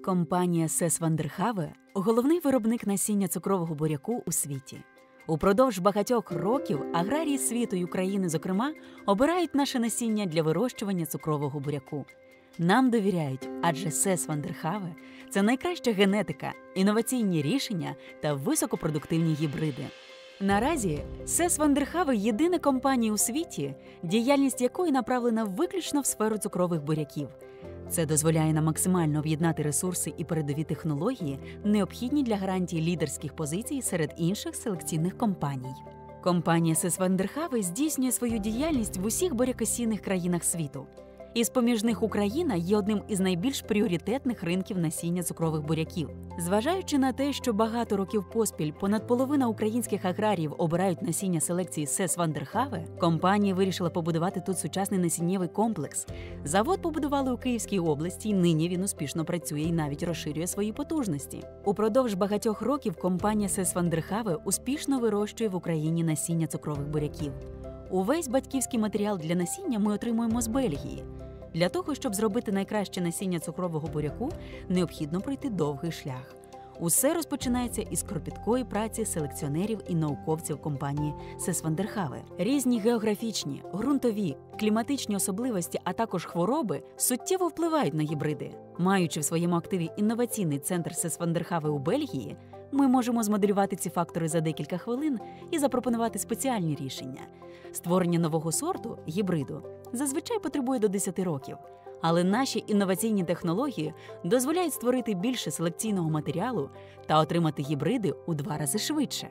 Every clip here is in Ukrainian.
Компанія Сес Вандерхаве – головний виробник насіння цукрового буряку у світі. Упродовж багатьох років аграрії світу й України, зокрема, обирають наше насіння для вирощування цукрового буряку. Нам довіряють, адже Сес Вандерхаве – це найкраща генетика, інноваційні рішення та високопродуктивні гібриди. Наразі Сес Вандерхаве – єдина компанія у світі, діяльність якої направлена виключно в сферу цукрових буряків. Це дозволяє нам максимально об'єднати ресурси і передові технології, необхідні для гарантії лідерських позицій серед інших селекційних компаній. Компанія Сес Вандерхаве здійснює свою діяльність в усіх бурякосійних країнах світу. Із-поміж них Україна є одним із найбільш пріоритетних ринків насіння цукрових буряків. Зважаючи на те, що багато років поспіль понад половина українських аграріїв обирають насіння селекції Сес Вандерхаве, компанія вирішила побудувати тут сучасний насіннєвий комплекс. Завод побудували у Київській області, і нині він успішно працює і навіть розширює свої потужності. Упродовж багатьох років компанія Сес Вандерхаве успішно вирощує в Україні насіння цукрових буряків. Увесь батьківський матеріал для насіння ми отримуємо з Бельгії. Для того, щоб зробити найкраще насіння цукрового буряку, необхідно пройти довгий шлях. Усе розпочинається із кропіткої праці селекціонерів і науковців компанії Сес Вандерхаве. Різні географічні, ґрунтові, кліматичні особливості, а також хвороби суттєво впливають на гібриди. Маючи в своєму активі інноваційний центр Сес Вандерхаве у Бельгії, ми можемо змоделювати ці фактори за декілька хвилин і запропонувати спеціальні рішення. Створення нового сорту, гібриду, зазвичай потребує до 10 років. Але наші інноваційні технології дозволяють створити більше селекційного матеріалу та отримати гібриди у 2 рази швидше.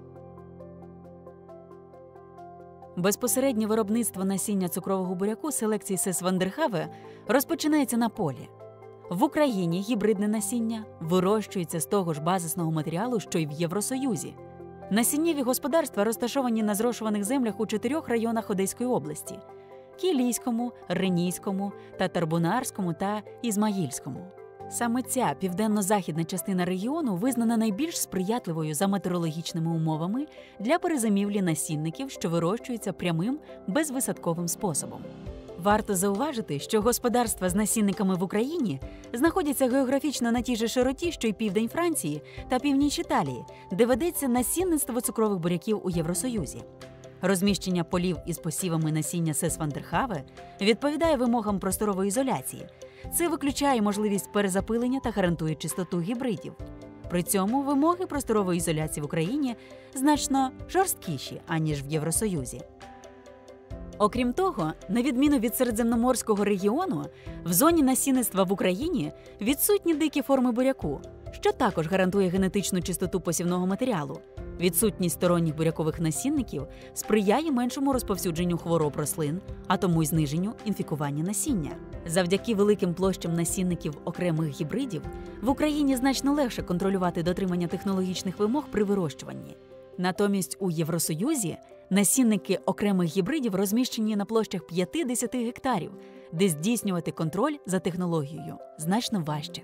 Безпосереднє виробництво насіння цукрового буряку селекції Сес Вандерхаве розпочинається на полі. В Україні гібридне насіння вирощується з того ж базисного матеріалу, що й в Євросоюзі. Насіннєві господарства розташовані на зрошуваних землях у 4 районах Одеської області – Кілійському, Ренійському, Татарбунарському та Ізмаїльському. Саме ця південно-західна частина регіону визнана найбільш сприятливою за метеорологічними умовами для перезимівлі насінників, що вирощуються прямим, безвисадковим способом. Варто зауважити, що господарства з насінниками в Україні знаходяться географічно на тій же широті, що й південь Франції та північ Італії, де ведеться насінництво цукрових буряків у Євросоюзі. Розміщення полів із посівами насіння Сес Вандерхаве відповідає вимогам просторової ізоляції. Це виключає можливість перезапилення та гарантує чистоту гібридів. При цьому вимоги просторової ізоляції в Україні значно жорсткіші, аніж в Євросоюзі. Окрім того, на відміну від середземноморського регіону, в зоні насінництва в Україні відсутні дикі форми буряку, що також гарантує генетичну чистоту посівного матеріалу. Відсутність сторонніх бурякових насінників сприяє меншому розповсюдженню хвороб рослин, а тому й зниженню інфікування насіння. Завдяки великим площам насінників окремих гібридів в Україні значно легше контролювати дотримання технологічних вимог при вирощуванні. Натомість у Євросоюзі насінники окремих гібридів розміщені на площах 5-10 гектарів, де здійснювати контроль за технологією значно важче.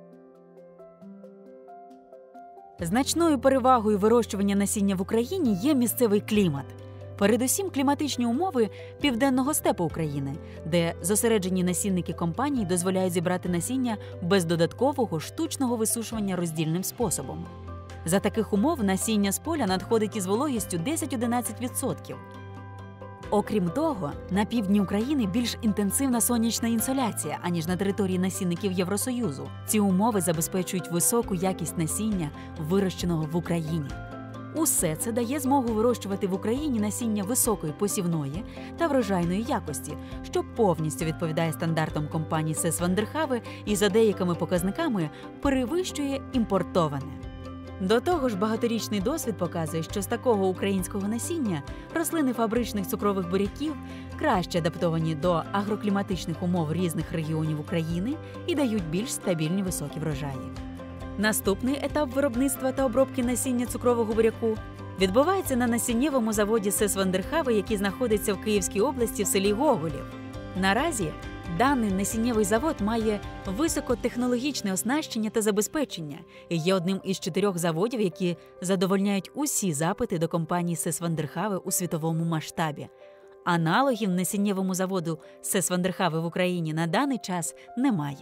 Значною перевагою вирощування насіння в Україні є місцевий клімат. Передусім кліматичні умови південного степу України, де зосереджені насінники компаній дозволяють зібрати насіння без додаткового штучного висушування роздільним способом. За таких умов насіння з поля надходить із вологістю 10–11%. Окрім того, на півдні України більш інтенсивна сонячна інсоляція, аніж на території насінників Євросоюзу. Ці умови забезпечують високу якість насіння, вирощеного в Україні. Усе це дає змогу вирощувати в Україні насіння високої посівної та врожайної якості, що повністю відповідає стандартам компанії Сес Вандерхаве і за деякими показниками перевищує імпортоване. До того ж, багаторічний досвід показує, що з такого українського насіння рослини фабричних цукрових буряків краще адаптовані до агрокліматичних умов різних регіонів України і дають більш стабільні високі врожаї. Наступний етап виробництва та обробки насіння цукрового буряку відбувається на насіннєвому заводі Сес Вандерхаве, який знаходиться в Київській області в селі Гоголів. Наразі даний насіннєвий завод має високотехнологічне оснащення та забезпечення і є одним із 4 заводів, які задовольняють усі запити до компанії Сес Вандерхаве у світовому масштабі. Аналогів насіннєвому заводу Сес Вандерхаве в Україні на даний час немає.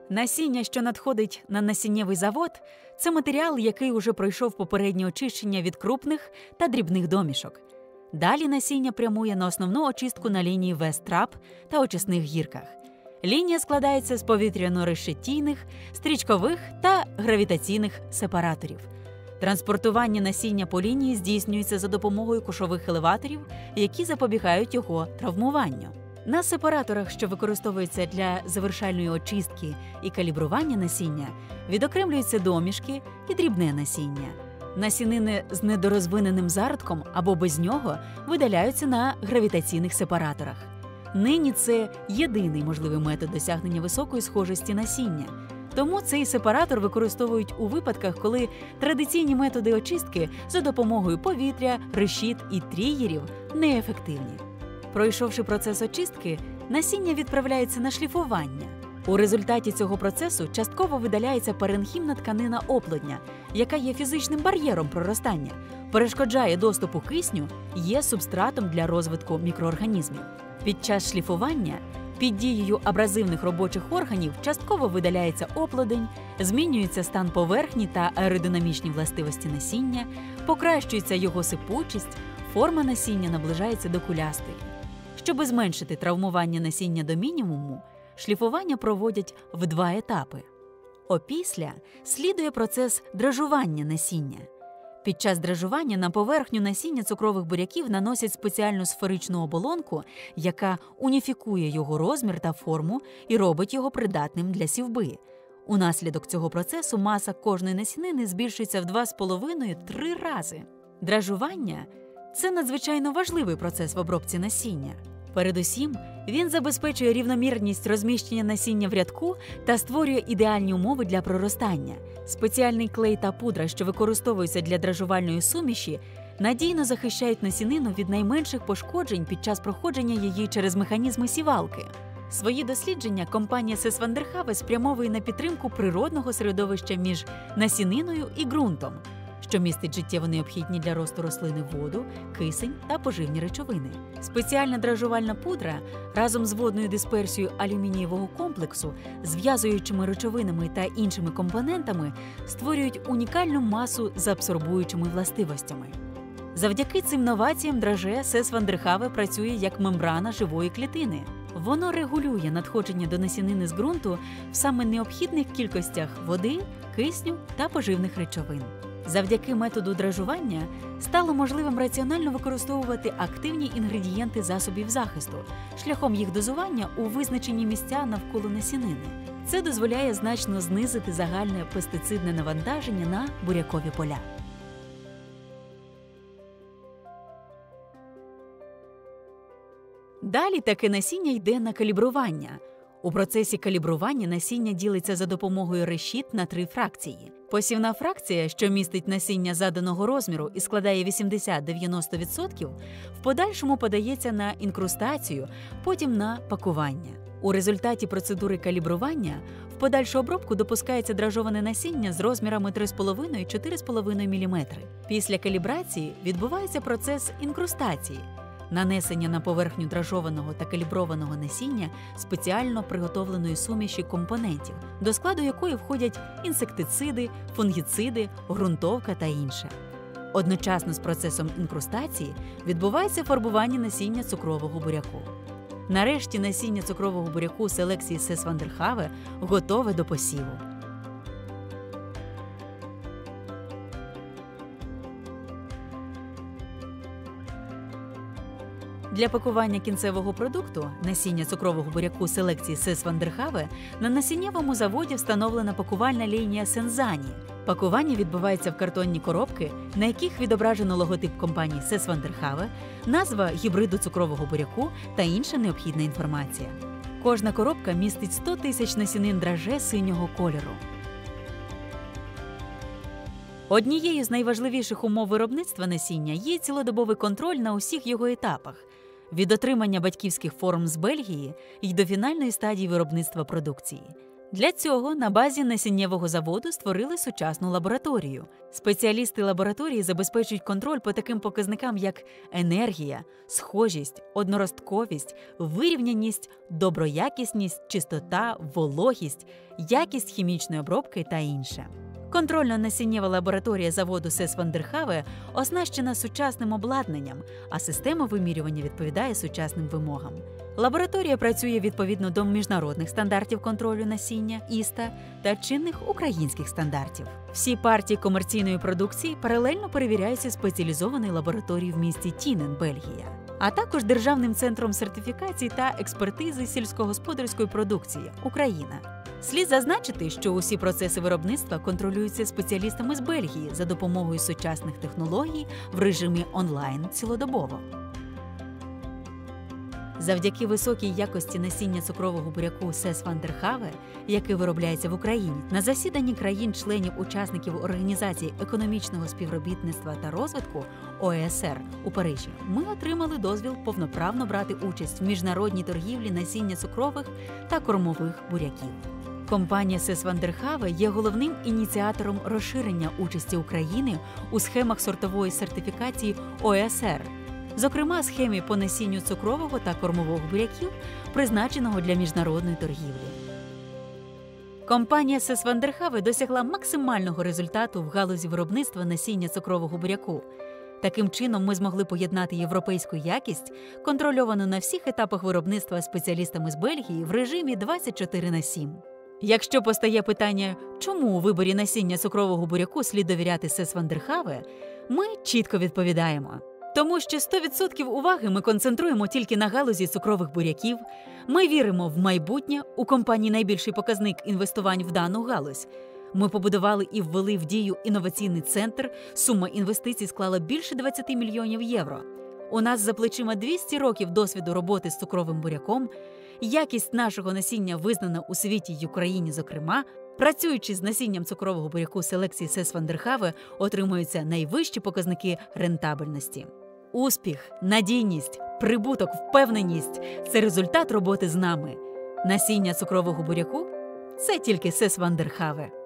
Насіння, що надходить на насіннєвий завод, це матеріал, який уже пройшов попереднє очищення від крупних та дрібних домішок. Далі насіння прямує на основну очистку на лінії Вестрап та очисних гірках. Лінія складається з повітряно-решетійних, стрічкових та гравітаційних сепараторів. Транспортування насіння по лінії здійснюється за допомогою кошових елеваторів, які запобігають його травмуванню. На сепараторах, що використовуються для завершальної очистки і калібрування насіння, відокремлюються домішки і дрібне насіння. Насінини з недорозвиненим зародком або без нього видаляються на гравітаційних сепараторах. Нині це єдиний можливий метод досягнення високої схожості насіння. Тому цей сепаратор використовують у випадках, коли традиційні методи очистки за допомогою повітря, решіт і трієрів неефективні. Пройшовши процес очистки, насіння відправляється на шліфування. У результаті цього процесу частково видаляється паренхімна тканина оплодня, яка є фізичним бар'єром проростання, перешкоджає доступу кисню, є субстратом для розвитку мікроорганізмів. Під час шліфування під дією абразивних робочих органів частково видаляється оплодень, змінюється стан поверхні та аеродинамічні властивості насіння, покращується його сипучість, форма насіння наближається до кулястої. Щоби зменшити травмування насіння до мінімуму, шліфування проводять в 2 етапи. Опісля слідує процес дражування насіння. Під час дражування на поверхню насіння цукрових буряків наносять спеціальну сферичну оболонку, яка уніфікує його розмір та форму і робить його придатним для сівби. Унаслідок цього процесу маса кожної насінини збільшується в 2,5–3 рази. Дражування – це надзвичайно важливий процес в обробці насіння. Передусім, він забезпечує рівномірність розміщення насіння в рядку та створює ідеальні умови для проростання. Спеціальний клей та пудра, що використовуються для дражувальної суміші, надійно захищають насінину від найменших пошкоджень під час проходження її через механізми сівалки. Свої дослідження компанія Сес Ван дер Хаве спрямовує на підтримку природного середовища між насіниною і ґрунтом, що містить життєво необхідні для росту рослини воду, кисень та поживні речовини. Спеціальна дражувальна пудра разом з водною дисперсією алюмінієвого комплексу, зв'язуючими речовинами та іншими компонентами створюють унікальну масу з абсорбуючими властивостями. Завдяки цим новаціям драже Сес Ван дер Хаве працює як мембрана живої клітини. Воно регулює надходження до насінини з ґрунту в саме необхідних кількостях води, кисню та поживних речовин. Завдяки методу дражування стало можливим раціонально використовувати активні інгредієнти засобів захисту шляхом їх дозування у визначені місця навколо насінини. Це дозволяє значно знизити загальне пестицидне навантаження на бурякові поля. Далі таке насіння йде на калібрування. У процесі калібрування насіння ділиться за допомогою решіт на 3 фракції. Посівна фракція, що містить насіння заданого розміру і складає 80–90%, в подальшому подається на інкрустацію, потім на пакування. У результаті процедури калібрування в подальшу обробку допускається дражоване насіння з розмірами 3,5–4,5 мм. Після калібрації відбувається процес інкрустації – нанесення на поверхню дражованого та каліброваного насіння спеціально приготовленої суміші компонентів, до складу якої входять інсектициди, фунгіциди, ґрунтовка та інше. Одночасно з процесом інкрустації відбувається фарбування насіння цукрового буряку. Нарешті насіння цукрового буряку селекції Сес Ван дер Хаве готове до посіву. Для пакування кінцевого продукту насіння цукрового буряку селекції Сес Ван дер Хаве на насіннєвому заводі встановлена пакувальна лінія Сензані. Пакування відбувається в картонні коробки, на яких відображено логотип компанії Сес Ван дер Хаве, назва гібриду цукрового буряку та інша необхідна інформація. Кожна коробка містить 100 тисяч насінин драже синього кольору. Однією з найважливіших умов виробництва насіння є цілодобовий контроль на усіх його етапах – від отримання батьківських форм з Бельгії й до фінальної стадії виробництва продукції. Для цього на базі насіннєвого заводу створили сучасну лабораторію. Спеціалісти лабораторії забезпечують контроль по таким показникам, як енергія, схожість, одноростковість, вирівняність, доброякісність, чистота, вологість, якість хімічної обробки та інше. Контрольно-насіннєва лабораторія заводу СЕС Вандерхаве оснащена сучасним обладнанням, а система вимірювання відповідає сучасним вимогам. Лабораторія працює відповідно до міжнародних стандартів контролю насіння ІСТА та чинних українських стандартів. Всі партії комерційної продукції паралельно перевіряються спеціалізованою лабораторією в місті Тінен, Бельгія, а також Державним центром сертифікації та експертизи сільськогосподарської продукції Україна. Слід зазначити, що усі процеси виробництва контролюються спеціалістами з Бельгії за допомогою сучасних технологій в режимі онлайн цілодобово. Завдяки високій якості насіння цукрового буряку СЕС Вандерхаве, яке виробляється в Україні, на засіданні країн-членів-учасників Організації економічного співробітництва та розвитку ОЕСР у Парижі ми отримали дозвіл повноправно брати участь в міжнародній торгівлі насіння цукрових та кормових буряків. Компанія СЕС Вандерхаве є головним ініціатором розширення участі України у схемах сортової сертифікації ОЕСР, зокрема схемі по насінню цукрового та кормового буряків, призначеного для міжнародної торгівлі. Компанія СЕС Вандерхаве досягла максимального результату в галузі виробництва насіння цукрового буряку. Таким чином ми змогли поєднати європейську якість, контрольовану на всіх етапах виробництва спеціалістами з Бельгії в режимі 24/7. Якщо постає питання, чому у виборі насіння цукрового буряку слід довіряти СЕС Вандерхаве, ми чітко відповідаємо. Тому що 100% уваги ми концентруємо тільки на галузі цукрових буряків, ми віримо в майбутнє, у компанії найбільший показник інвестувань в дану галузь. Ми побудували і ввели в дію інноваційний центр, сума інвестицій склала більше 20 мільйонів євро. У нас за плечима 200 років досвіду роботи з цукровим буряком, якість нашого насіння визнана у світі й Україні зокрема. Працюючи з насінням цукрового буряку селекції СЕС Вандерхаве, отримуються найвищі показники рентабельності. Успіх, надійність, прибуток, впевненість – це результат роботи з нами. Насіння цукрового буряку – це тільки СЕС Вандерхаве.